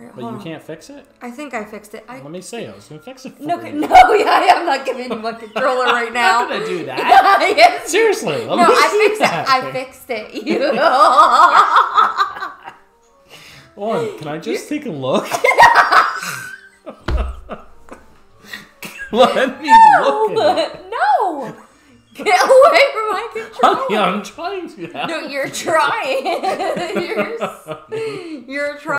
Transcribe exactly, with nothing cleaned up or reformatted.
Right, but you on. can't fix it? I think I fixed it. I... Let me say I was going to fix it for No, you. no, yeah, I'm not giving you my controller right now. I'm not going to do that. Yes. Seriously. Let No, me I see fixed that. it. I fixed it. You. Hold on, can I just take a look? Let me no, look at it. no. Get away from my controller. Honey, I'm trying to. No, you're trying. you're, you're trying.